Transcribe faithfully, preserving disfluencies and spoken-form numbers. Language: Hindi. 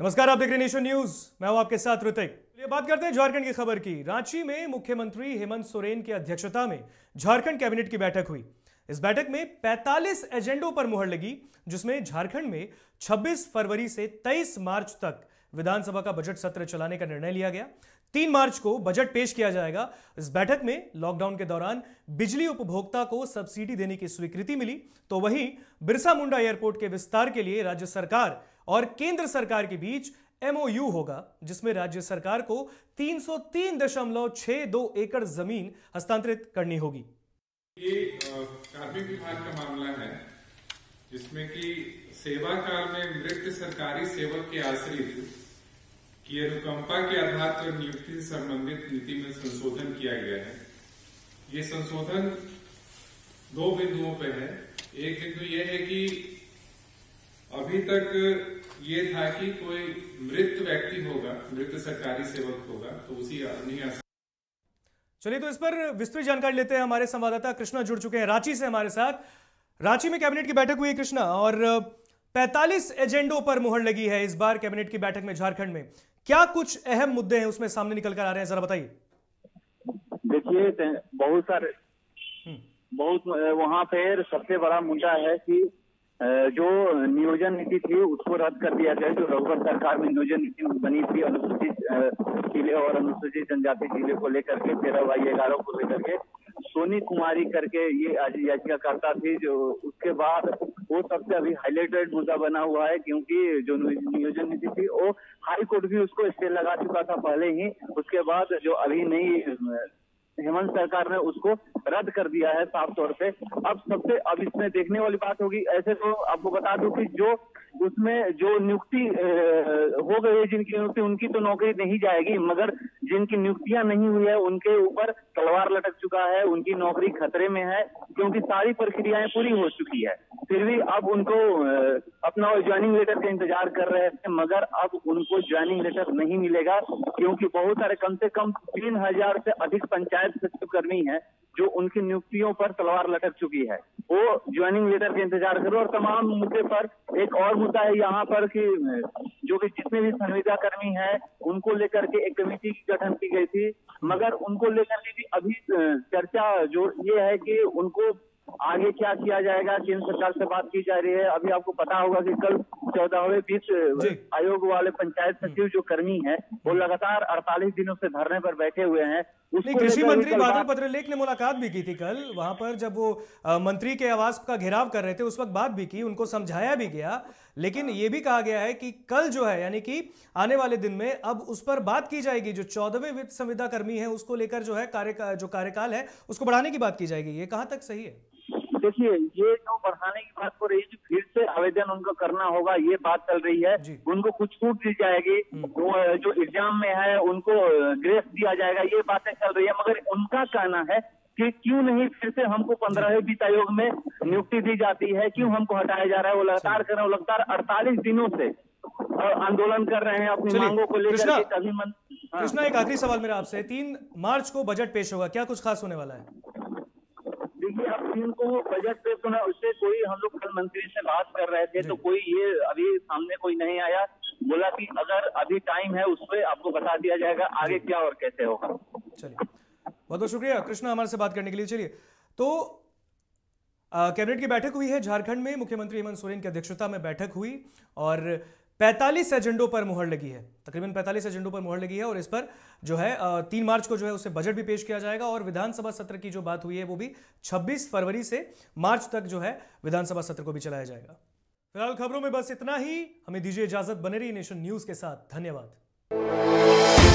नमस्कार, आप देख रहे हैं नेशन न्यूज। मैं हूं आपके साथ ऋतिक। ये बात करते हैं झारखंड की खबर की। रांची में मुख्यमंत्री हेमंत सोरेन की अध्यक्षता में झारखंड कैबिनेट की बैठक हुई। इस बैठक में पैंतालीस एजेंडों पर मुहर लगी, जिसमें झारखंड में छब्बीस फरवरी से तेईस मार्च तक विधानसभा का बजट सत्र चलाने का निर्णय लिया गया। तीन मार्च को बजट पेश किया जाएगा। इस बैठक में लॉकडाउन के दौरान बिजली उपभोक्ता को सब्सिडी देने की स्वीकृति मिली, तो वहीं बिरसा मुंडा एयरपोर्ट के विस्तार के लिए राज्य सरकार और केंद्र सरकार के बीच एमओयू होगा, जिसमें राज्य सरकार को तीन सौ तीन दशमलव छह दो एकड़ जमीन हस्तांतरित करनी होगी। ये कार्मिक विभाग का मामला है, जिसमें कि सेवा काल में मृत सरकारी सेवक के आश्रित की अनुकंपा के आधार पर नियुक्ति से संबंधित नीति में संशोधन किया गया है। ये संशोधन दो बिंदुओं पर है। एक बिंदु ये है कि अभी तक ये था कि कोई मृत व्यक्ति होगा, मृत सरकारी सेवक होगा, तो उसी नहीं। चलिए, तो इस पर विस्तृत जानकारी लेते हैं। हमारे संवाददाता कृष्णा जुड़ चुके हैं रांची से हमारे साथ। रांची में कैबिनेट की बैठक हुई है कृष्णा, और पैंतालीस एजेंडों पर मुहर लगी है इस बार कैबिनेट की बैठक में। झारखंड में क्या कुछ अहम मुद्दे हैं उसमें सामने निकल कर आ रहे हैं, जरा बताइए। देखिए, बहुत सारे बहुत वहां पे सबसे बड़ा मुद्दा है कि जो नियोजन नीति थी उसको रद्द कर दिया गया। जो रघुवर सरकार में नियोजन नीति बनी थी अनुसूचित जिले और अनुसूचित जनजाति जिले को लेकर के, तेरह बाई ग्यारह को लेकर के सोनी कुमारी करके ये याचिकाकर्ता थी। जो उसके बाद वो सबसे अभी हाईलाइटेड मुद्दा बना हुआ है, क्योंकि जो नियोजन नीति थी वो हाई कोर्ट भी उसको स्टे लगा चुका था पहले ही। उसके बाद जो अभी नई हेमंत सरकार ने उसको रद्द कर दिया है साफ तौर पे। अब सबसे अब इसमें देखने वाली बात होगी, ऐसे तो आपको बता दूं कि जो उसमें जो नियुक्ति हो गई है, जिनकी नियुक्ति उनकी तो नौकरी नहीं जाएगी, मगर जिनकी नियुक्तियां नहीं हुई है उनके ऊपर तलवार लटक चुका है, उनकी नौकरी खतरे में है, क्योंकि सारी प्रक्रियाएं पूरी हो चुकी है। फिर भी अब उनको अपना ज्वाइनिंग लेटर का इंतजार कर रहे थे, मगर अब उनको ज्वाइनिंग लेटर नहीं मिलेगा, क्योंकि बहुत सारे कम से कम तीन हजार से अधिक पंचायत सचिव कर्मी है जो उनकी नियुक्तियों पर तलवार लटक चुकी है। वो ज्वाइनिंग लेटर का इंतजार करो। और तमाम मुद्दे पर एक और मुद्दा है यहाँ पर कि जो कि जितने भी संविदा कर्मी हैं उनको लेकर के एक कमेटी की गठन की गई थी, मगर उनको लेकर के भी अभी चर्चा जो ये है कि उनको आगे क्या किया जाएगा, केंद्र सरकार से बात की जा रही है। अभी आपको पता होगा कि कल चौदहवें वित्त आयोग वाले पंचायत सचिव जो कर्मी हैं वो लगातार अड़तालीस दिनों से धरने पर बैठे हुए हैं। कृषि मंत्री बादल पत्रलेख ने मुलाकात भी की थी कल वहां पर, जब वो आ, मंत्री के आवास का घेराव कर रहे थे, उस वक्त बात भी की, उनको समझाया भी गया। लेकिन ये भी कहा गया है कि कल जो है, यानी कि आने वाले दिन में अब उस पर बात की जाएगी। जो चौदहवें वित्त संविदा कर्मी है उसको लेकर जो है कार्य जो कार्यकाल है उसको बढ़ाने की बात की जाएगी। ये कहां तक सही है? देखिए, ये जो बढ़ाने की बात हो रही है, फिर से आवेदन उनको करना होगा, ये बात चल रही है। उनको कुछ छूट दी जाएगी, जो एग्जाम में है उनको ग्रेस दिया जाएगा, ये बातें चल रही है। मगर उनका कहना है कि क्यों नहीं फिर से हमको पंद्रहवें वित्त आयोग में नियुक्ति दी जाती है, क्यों हमको हटाया जा रहा है। वो लगातार कर रहे हैं, वो लगातार अड़तालीस दिनों से आंदोलन कर रहे हैं अपनी मांगों को लेकर। कृष्णा, एक आखिरी सवाल मेरा आपसे। तीन मार्च को बजट पेश होगा, क्या कुछ खास होने वाला है? देखिए, अब तीन को बजट पेश होना, उससे कोई हम लोग कल मंत्री से बात कर रहे थे तो कोई ये अभी सामने कोई नहीं आया। बोला कि अगर अभी टाइम है उस पर आपको बता दिया जाएगा आगे क्या और कैसे होगा। चलिए, बहुत बहुत शुक्रिया कृष्णा हमारे से बात करने के लिए। चलिए, तो कैबिनेट की बैठक हुई है झारखंड में। मुख्यमंत्री हेमंत सोरेन की अध्यक्षता में बैठक हुई और पैंतालीस एजेंडों पर मुहर लगी है। तकरीबन पैंतालीस एजेंडों पर मुहर लगी है, और इस पर जो है तीन मार्च को जो है उससे बजट भी पेश किया जाएगा। और विधानसभा सत्र की जो बात हुई है वो भी छब्बीस फरवरी से मार्च तक जो है विधानसभा सत्र को भी चलाया जाएगा। फिलहाल खबरों में बस इतना ही। हमें दीजिए इजाजत। बने रहिए नेशन न्यूज के साथ। धन्यवाद।